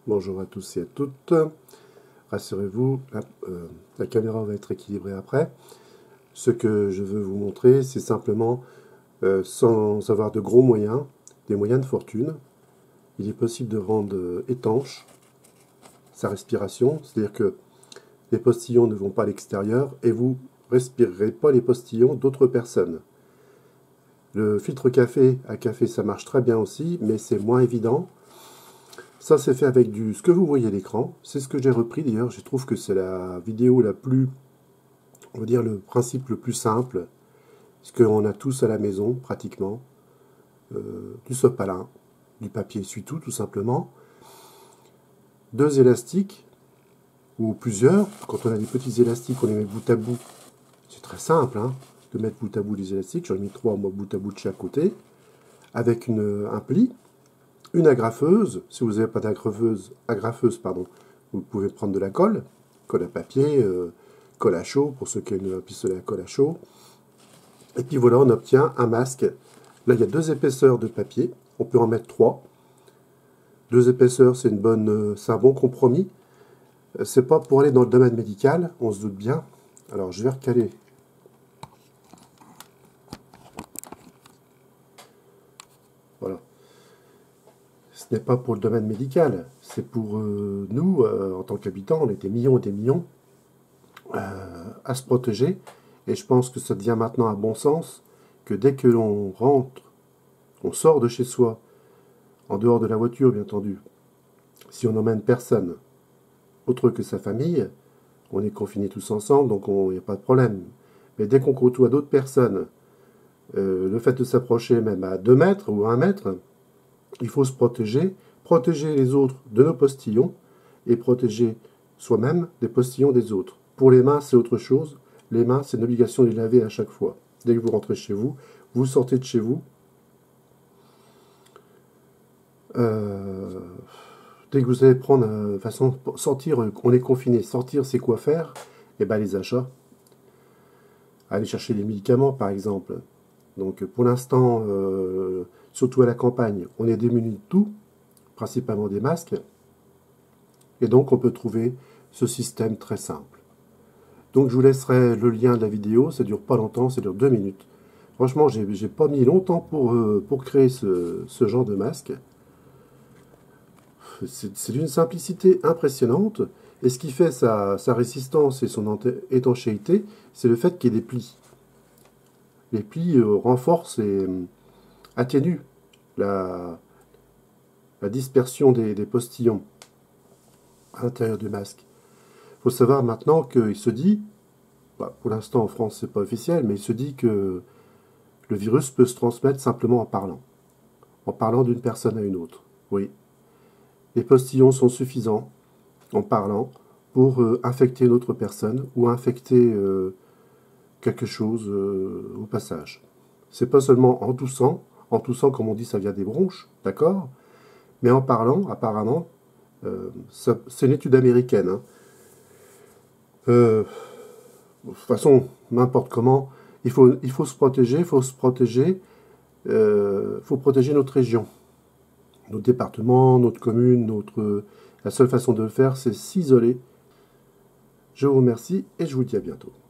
Bonjour à tous et à toutes. Rassurez-vous, la caméra va être équilibrée après. Ce que je veux vous montrer, c'est simplement, sans avoir de gros moyens, des moyens de fortune, il est possible de rendre étanche sa respiration, c'est-à-dire que les postillons ne vont pas à l'extérieur et vous respirerez pas les postillons d'autres personnes. Le filtre café à café, ça marche très bien aussi, mais c'est moins évident. Ça, c'est fait avec ce que vous voyez à l'écran. C'est ce que j'ai repris d'ailleurs. Je trouve que c'est la vidéo la plus, on va dire, le principe le plus simple. Ce qu'on a tous à la maison, pratiquement. Du sopalin, du papier essuie-tout, tout simplement. 2 élastiques, ou plusieurs. Quand on a des petits élastiques, on les met bout à bout. C'est très simple, hein, de mettre bout à bout les élastiques. J'en ai mis 3, moi, bout à bout de chaque côté. Avec un pli. Une agrafeuse, si vous n'avez pas d'agrafeuse, vous pouvez prendre de la colle à papier, colle à chaud, pour ceux qui aiment un pistolet à colle à chaud. Et puis voilà, on obtient un masque. Là, il y a 2 épaisseurs de papier, on peut en mettre 3. 2 épaisseurs, c'est un bon compromis. C'est pas pour aller dans le domaine médical, on se doute bien. Alors, je vais recaler. Voilà. Ce n'est pas pour le domaine médical, c'est pour nous, en tant qu'habitants, on est des millions et des millions à se protéger. Et je pense que ça devient maintenant un bon sens que dès que l'on rentre, on sort de chez soi, en dehors de la voiture bien entendu, si on n'emmène personne autre que sa famille, on est confinés tous ensemble, donc il n'y a pas de problème. Mais dès qu'on côtoie d'autres personnes, le fait de s'approcher même à 2 mètres ou à 1 mètre, il faut se protéger les autres de nos postillons et protéger soi-même des postillons des autres. Pour les mains, c'est autre chose. Les mains, c'est une obligation de les laver à chaque fois. Dès que vous rentrez chez vous, vous sortez de chez vous. Dès que vous allez prendre, sortir, on est confiné, sortir, c'est quoi faire? Eh bien, les achats. Aller chercher des médicaments, par exemple. Donc, pour l'instant, surtout à la campagne, on est démuni de tout, principalement des masques. Et donc, on peut trouver ce système très simple. Donc, je vous laisserai le lien de la vidéo. Ça dure pas longtemps, ça dure 2 minutes. Franchement, j'ai pas mis longtemps pour créer ce genre de masque. C'est d'une simplicité impressionnante. Et ce qui fait sa résistance et son étanchéité, c'est le fait qu'il y ait des plis. Les plis renforcent et atténuent la dispersion des postillons à l'intérieur du masque. Il faut savoir maintenant qu'il se dit, pour l'instant en France c'est pas officiel, mais il se dit que le virus peut se transmettre simplement en parlant d'une personne à une autre. Oui, les postillons sont suffisants en parlant pour infecter une autre personne ou infecter quelque chose au passage. C'est pas seulement en toussant comme on dit ça vient des bronches, d'accord, mais en parlant, apparemment, c'est une étude américaine, hein. De toute façon, n'importe comment, il faut se protéger, faut protéger notre région, notre département, notre commune, la seule façon de le faire, c'est s'isoler. Je vous remercie et je vous dis à bientôt.